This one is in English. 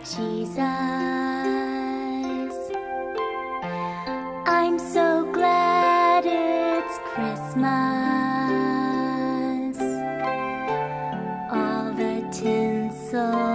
Jesus. I'm so glad it's Christmas. All the tinsel